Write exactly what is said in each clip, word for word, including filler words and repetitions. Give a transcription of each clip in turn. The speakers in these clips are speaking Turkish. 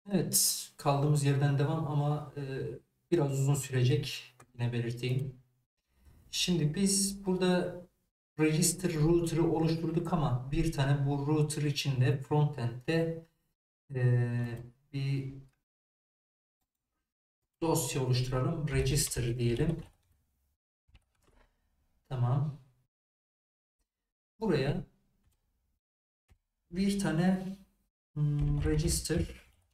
Evet, kaldığımız yerden devam ama e, biraz uzun sürecek. Yine belirteyim. Şimdi biz burada register router'ı oluşturduk ama bir tane bu router içinde frontend'de e, bir dosya oluşturalım. Register diyelim. Tamam. Buraya bir tane hmm, register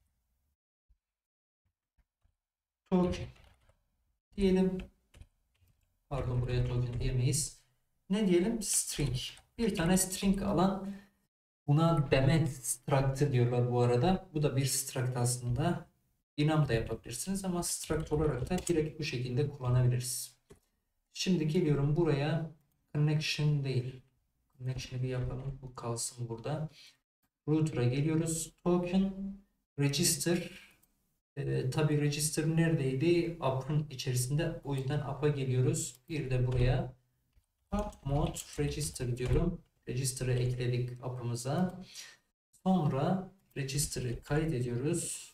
token diyelim. Pardon, buraya token diyemeyiz. Ne diyelim? String. Bir tane string alan. Buna demet struct'ı diyorlar bu arada. Bu da bir struct aslında. Enum da yapabilirsiniz ama struct olarak da direkt bu şekilde kullanabiliriz. Şimdi geliyorum buraya. Connection değil. Connection'ı bir yapalım. Bu kalsın burada. Router'a geliyoruz. Token register. Ee, tabii register neredeydi? App'ın içerisinde. O yüzden app'a geliyoruz. Bir de buraya app mode register diyorum. Register'ı ekledik app'ımıza. Sonra register'ı kaydediyoruz.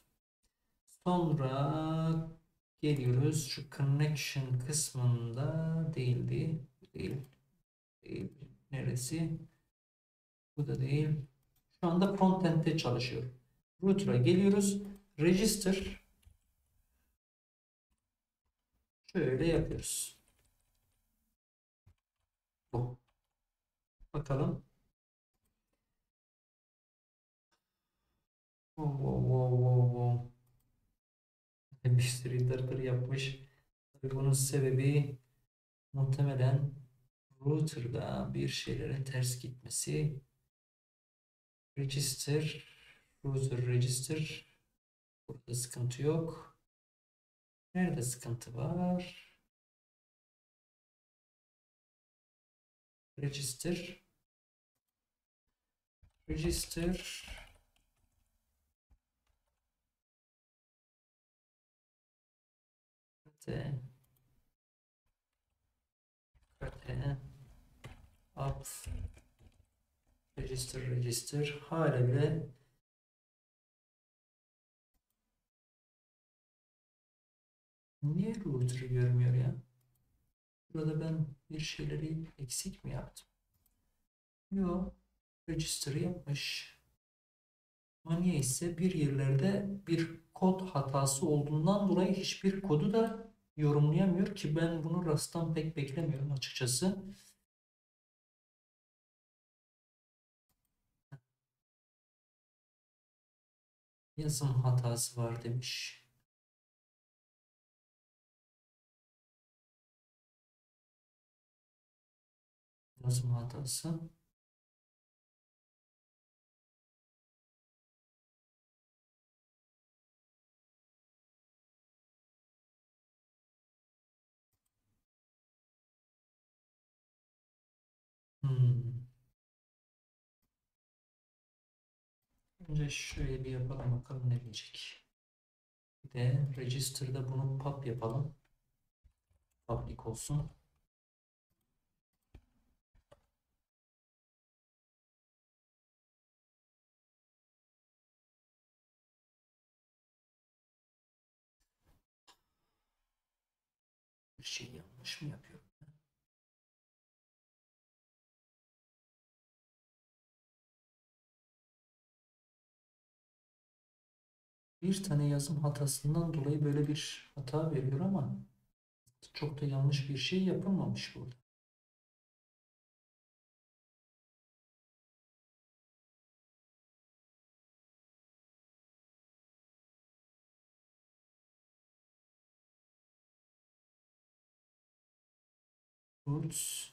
Sonra geliyoruz. Şu connection kısmında değildi. Değil. Değil. Neresi? Bu da değil. Şu anda frontend'de çalışıyor. Router'a geliyoruz. Register şöyle yapıyoruz. Bu. Bakalım. Wow, wow, wow, wow, wow. Bir sürü dırdır yapmış. Tabii bunun sebebi muhtemelen router'da bir şeylerin ters gitmesi. Register, router register. Burada sıkıntı yok. Nerede sıkıntı var? Register, register. Kate, kate, up, register, register. Hala bile niye router'ı görmüyor ya? Burada ben bir şeyleri eksik mi yaptım? Yok. Register yapmış. Ama niyeyse bir yerlerde bir kod hatası olduğundan dolayı hiçbir kodu da yorumlayamıyor ki ben bunu Rust'tan pek beklemiyorum açıkçası. Yazım hatası var demiş. Yazım hatası. Hmm. Önce şöyle bir yapalım bakalım ne diyecek. Bir de register'da bunu pub yapalım. Public olsun. Bir şey yanlış mı yapıyorum? Bir tane yazım hatasından dolayı böyle bir hata veriyor ama çok da yanlış bir şey yapılmamış burada. Roots.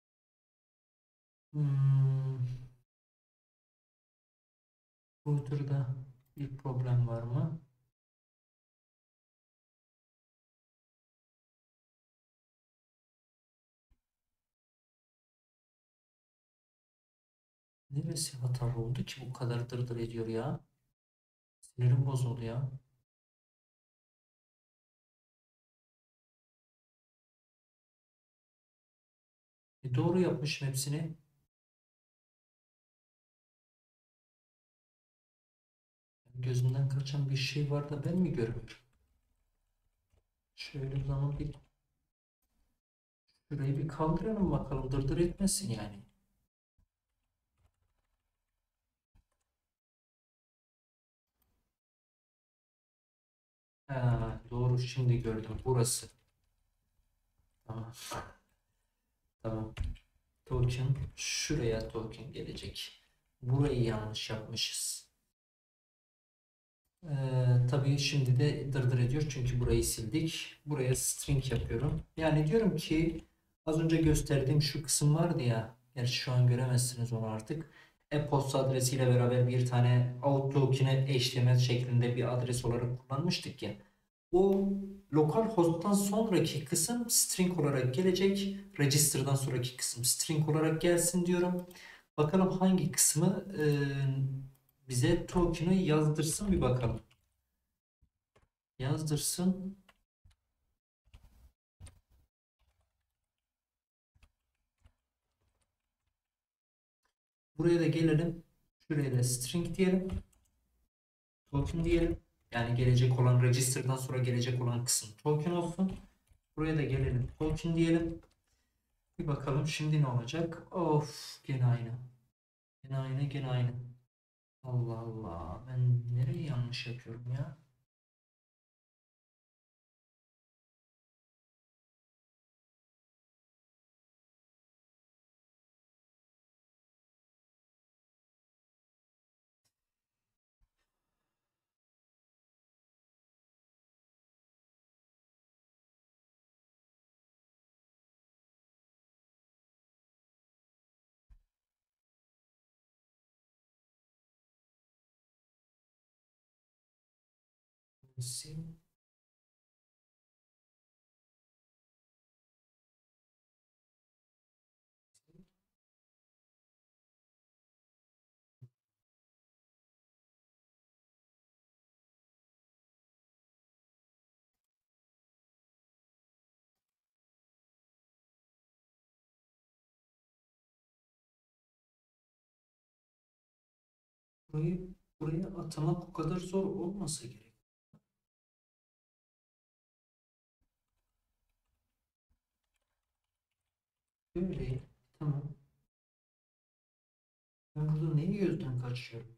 Hmm. Router'da bir problem var mı? Neresi hatalı oldu ki bu kadar dırdır ediyor ya? Sinirim bozuldu ya. E doğru yapmışım hepsini. Gözümden kaçan bir şey var da ben mi görmüyorum? Şöyle o zaman bir şurayı bir kaldıralım bakalım, dırdır etmesin yani. Ha, doğru, şimdi gördüm, burası. Tamam. Tamam. Token şuraya token gelecek. Burayı yanlış yapmışız. Ee, tabii şimdi de dırdır ediyor çünkü burayı sildik. Buraya string yapıyorum. Yani diyorum ki az önce gösterdiğim şu kısım vardı ya. Gerçi şu an göremezsiniz onu artık. E-posta adresiyle beraber bir tane Outlook'ine H T M L şeklinde bir adres olarak kullanmıştık ya. O lokal host'tan sonraki kısım string olarak gelecek. Register'dan sonraki kısım string olarak gelsin diyorum. Bakalım hangi kısmı e, bize token'ı yazdırsın, bir bakalım. Yazdırsın. Buraya da gelelim. Şuraya da string diyelim. Token diyelim. Yani gelecek olan, register'dan sonra gelecek olan kısım token olsun. Buraya da gelelim. Token diyelim. Bir bakalım şimdi ne olacak? Of, gene aynı. Gene aynı, gene aynı. Allah Allah. Ben nereye yanlış yapıyorum ya? Sil. Burayı buraya atamak o kadar zor olmasa gerek. Böyle. Tamam. Ben burada neyi gözden kaçıyorum?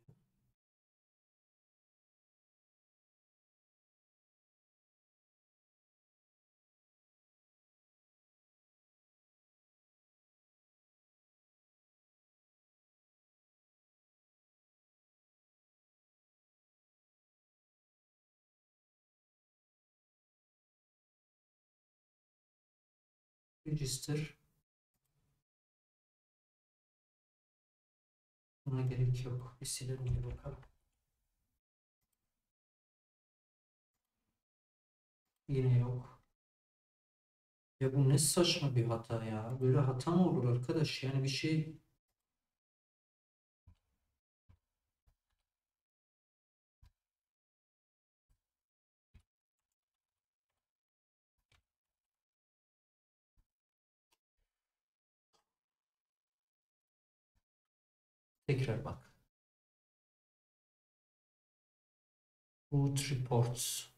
Register. Buna gerek yok. Bir silelim bir bakalım. Yine yok. Ya bu ne saçma bir hata ya. Böyle hata mı olur arkadaş? Yani bir şey tekrar bak. Root reports.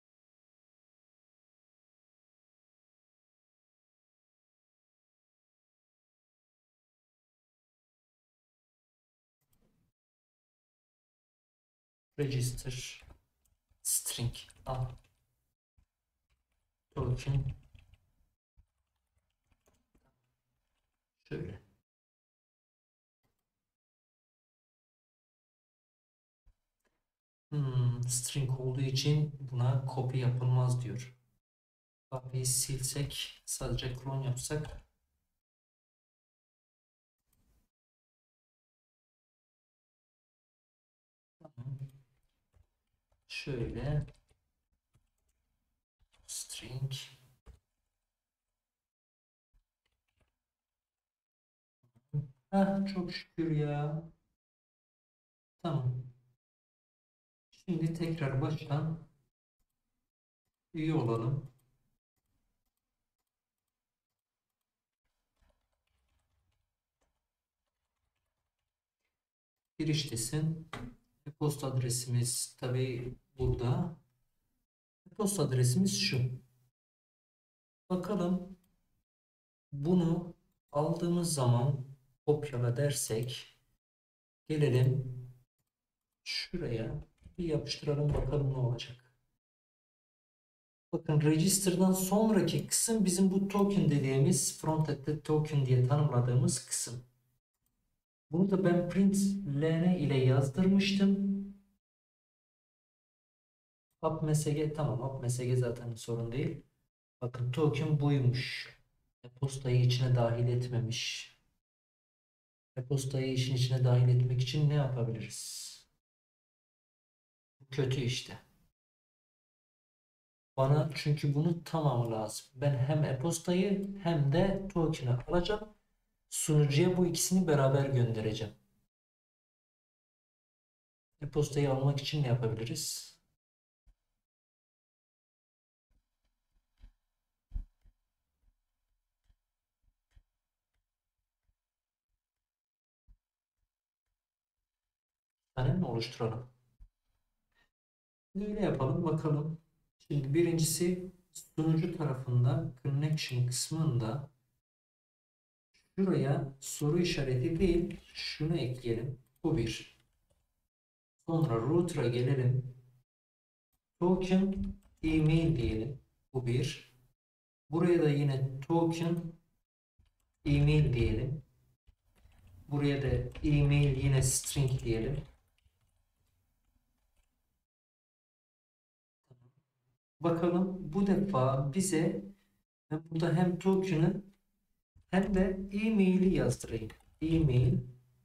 Register. String. Al. Token. Şöyle. Hmm, string olduğu için buna copy yapılmaz diyor. Copy'yi silsek, sadece clone yapsak. Tamam. Şöyle. String. Ah, çok şükür ya. Tamam. Şimdi tekrar baştan üye olalım. Giriştesin. E-posta adresimiz tabii burada. E-posta adresimiz şu. Bakalım bunu aldığımız zaman kopyala dersek gelelim şuraya bir yapıştıralım bakalım ne olacak. Bakın register'dan sonraki kısım bizim bu token dediğimiz frontend'de token diye tanımladığımız kısım. Bunu da ben print ln ile yazdırmıştım. Appmsg tamam, appmsg zaten sorun değil. Bakın token buymuş. E-postayı içine dahil etmemiş. E-postayı işin içine dahil etmek için ne yapabiliriz? Kötü işte. Bana çünkü bunun tamamı lazım. Ben hem e-postayı hem de token'ı alacağım. Sunucuya bu ikisini beraber göndereceğim. E-postayı almak için ne yapabiliriz? Yani oluşturalım. Böyle yapalım bakalım. Şimdi birincisi sunucu tarafında connection kısmında şuraya soru işareti değil şunu ekleyelim. Bu bir. Sonra router'a gelelim. Token email diyelim. Bu bir. Buraya da yine token email diyelim. Buraya da email yine string diyelim. Bakalım bu defa bize ben burada hem token'ı hem de e-mail'i yazdırayım. E-mail.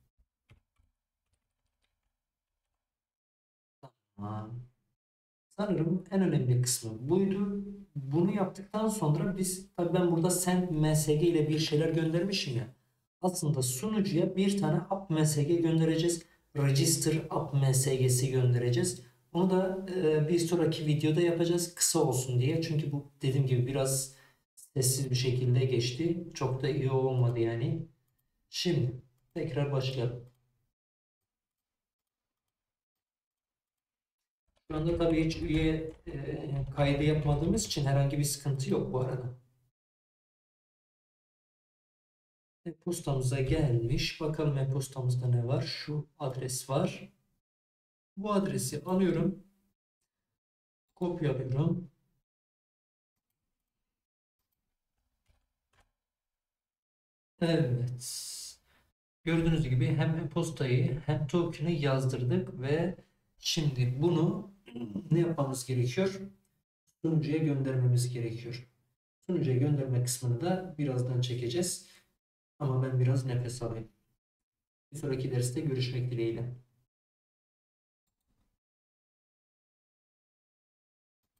Tamam. Sanırım en önemli kısmı buydu. Bunu yaptıktan sonra biz tabii ben burada send msg ile bir şeyler göndermişim ya. Aslında sunucuya bir tane app msg göndereceğiz. Register app msg'si göndereceğiz. Onu da e, bir sonraki videoda yapacağız kısa olsun diye. Çünkü bu dediğim gibi biraz sessiz bir şekilde geçti. Çok da iyi olmadı yani. Şimdi tekrar başlayalım. Şu anda tabii hiç üye e, kaydı yapmadığımız için herhangi bir sıkıntı yok bu arada. E-postamıza gelmiş. Bakalım e-postamızda ne var? Şu adres var. Bu adresi alıyorum. Kopyalıyorum. Evet. Gördüğünüz gibi hem e-postayı hem token'ı yazdırdık ve şimdi bunu ne yapmamız gerekiyor? Sunucuya göndermemiz gerekiyor. Sunucuya gönderme kısmını da birazdan çekeceğiz. Ama ben biraz nefes alayım. Bir sonraki derste görüşmek dileğiyle.